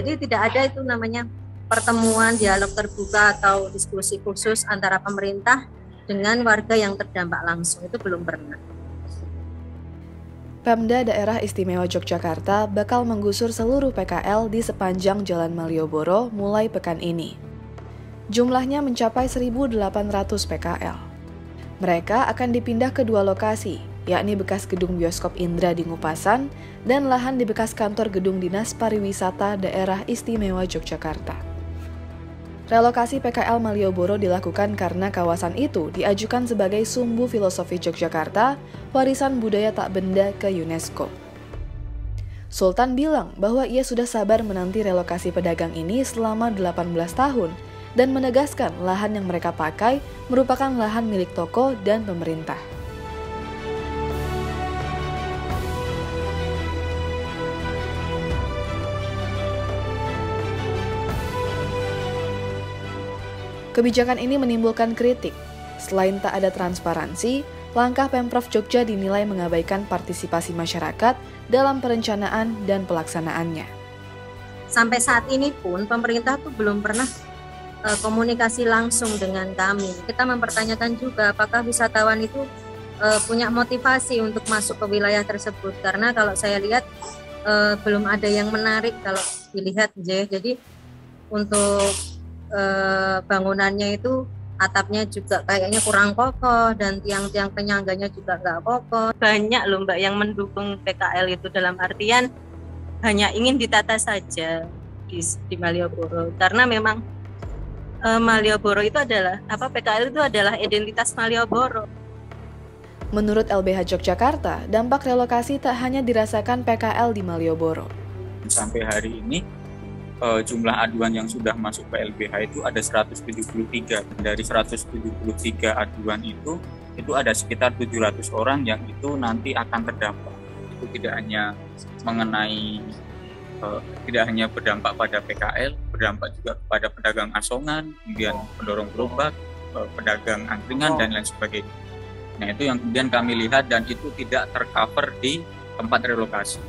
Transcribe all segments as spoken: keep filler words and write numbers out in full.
Jadi tidak ada itu namanya pertemuan dialog terbuka atau diskusi khusus antara pemerintah dengan warga yang terdampak langsung, itu belum pernah. Pemda Daerah Istimewa Yogyakarta bakal menggusur seluruh P K L di sepanjang Jalan Malioboro mulai pekan ini. Jumlahnya mencapai seribu delapan ratus P K L. Mereka akan dipindah ke dua lokasi, yakni bekas gedung bioskop Indra di Ngupasan dan lahan di bekas kantor gedung Dinas Pariwisata Daerah Istimewa Yogyakarta. Relokasi P K L Malioboro dilakukan karena kawasan itu diajukan sebagai sumbu filosofi Yogyakarta, warisan budaya tak benda ke UNESCO. Sultan bilang bahwa ia sudah sabar menanti relokasi pedagang ini selama delapan belas tahun dan menegaskan lahan yang mereka pakai merupakan lahan milik toko dan pemerintah. Kebijakan ini menimbulkan kritik. Selain tak ada transparansi, langkah Pemprov Jogja dinilai mengabaikan partisipasi masyarakat dalam perencanaan dan pelaksanaannya. Sampai saat ini pun pemerintah tuh belum pernah uh, komunikasi langsung dengan kami. Kita mempertanyakan juga apakah wisatawan itu uh, punya motivasi untuk masuk ke wilayah tersebut. Karena kalau saya lihat uh, belum ada yang menarik kalau dilihat, jadi untuk Uh, bangunannya itu atapnya juga kayaknya kurang kokoh dan tiang-tiang penyangganya juga nggak kokoh. Banyak loh Mbak yang mendukung P K L itu, dalam artian hanya ingin ditata saja di, di Malioboro, karena memang uh, Malioboro itu adalah apa P K L itu adalah identitas Malioboro. Menurut L B H Yogyakarta, dampak relokasi tak hanya dirasakan P K L di Malioboro. Sampai hari ini Uh, jumlah aduan yang sudah masuk ke L B H itu ada seratus tujuh puluh tiga. Dari seratus tujuh puluh tiga aduan itu, itu ada sekitar tujuh ratus orang yang itu nanti akan terdampak. Itu tidak hanya mengenai, uh, tidak hanya berdampak pada P K L, berdampak juga kepada pedagang asongan, kemudian pendorong gerobak, uh, pedagang angkringan, dan lain sebagainya. Nah, itu yang kemudian kami lihat dan itu tidak tercover di tempat relokasi.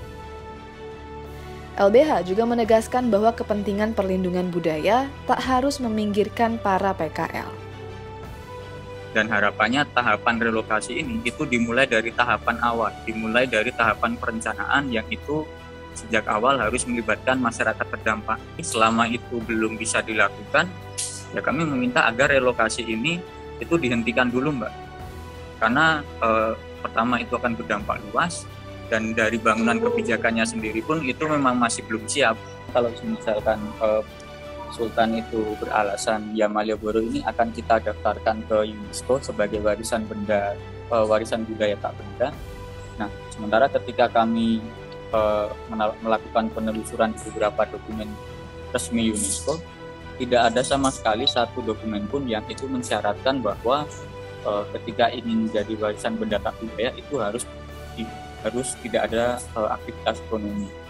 L B H juga menegaskan bahwa kepentingan perlindungan budaya tak harus meminggirkan para P K L. Dan harapannya tahapan relokasi ini itu dimulai dari tahapan awal, dimulai dari tahapan perencanaan yang itu sejak awal harus melibatkan masyarakat terdampak. Selama itu belum bisa dilakukan, ya kami meminta agar relokasi ini itu dihentikan dulu, Mbak. Karena eh, pertama itu akan berdampak luas, dan dari bangunan kebijakannya sendiri pun itu memang masih belum siap. Kalau misalkan eh, Sultan itu beralasan ya Malioboro ini akan kita daftarkan ke UNESCO sebagai warisan benda eh, warisan budaya tak benda. Nah, sementara ketika kami eh, melakukan penelusuran beberapa dokumen resmi UNESCO, tidak ada sama sekali satu dokumen pun yang itu mensyaratkan bahwa eh, ketika ingin menjadi warisan benda tak budaya itu harus di harus tidak ada uh, aktivitas ekonomi.